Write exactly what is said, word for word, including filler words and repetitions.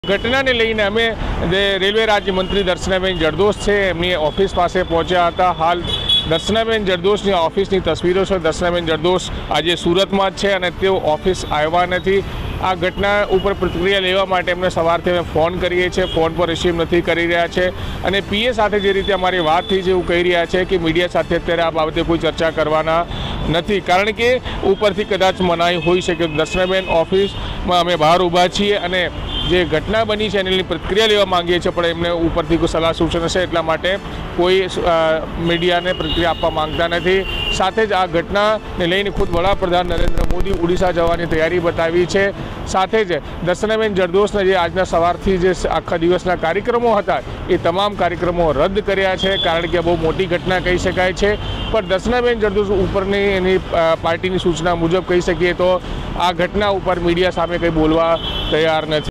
ઘટનાને લઈને અમે જે રેલવે રાજ્યમંત્રી દર્શનાબેન જરદોશ છે એમની ઓફિસ પાસે પહોંચ્યા હતા। હાલ દર્શનાબેન જરદોશની ઓફિસની તસવીરો છે। દર્શનાબેન જરદોશ આજે સુરતમાં જ છે અને તેઓ ઓફિસ આવ્યા નથી। આ ઘટના ઉપર પ્રતિક્રિયા લેવા માટે એમને સવારથી અમે ફોન કરીએ છીએ, ફોન પર રિસીવ નથી કરી રહ્યા છે અને પીએ સાથે જે રીતે અમારી વાત થઈ છે એવું કહી રહ્યા છે કે મીડિયા સાથે અત્યારે આ બાબતે કોઈ ચર્ચા કરવાના નથી, કારણ કે ઉપરથી કદાચ મનાઈ હોઈ શકે। દર્શનાબેન ઓફિસમાં અમે બહાર ઊભા છીએ અને જે ઘટના બની છે એની પ્રતિક્રિયા લેવા માંગીએ છીએ, પણ એમને ઉપરથી કોઈ સલાહ સૂચન હશે એટલા માટે કોઈ મીડિયાને પ્રતિક્રિયા આપવા માંગતા નથી। સાથે જ આ ઘટનાને લઈને ખુદ વડાપ્રધાન નરેન્દ્ર મોદી ઓડિશા જવાની તૈયારી બતાવી છે। સાથે જ દર્શનાબેન જરદોશના જે આજના સવારથી જે આખા દિવસના કાર્યક્રમો હતા એ તમામ કાર્યક્રમો રદ કર્યા છે, કારણ કે બહુ મોટી ઘટના કહી શકાય છે। પણ દર્શનાબેન જરદોશ ઉપરની એની પાર્ટીની સૂચના મુજબ કહી શકીએ તો આ ઘટના ઉપર મીડિયા સામે કંઈ બોલવા તૈયાર નથી।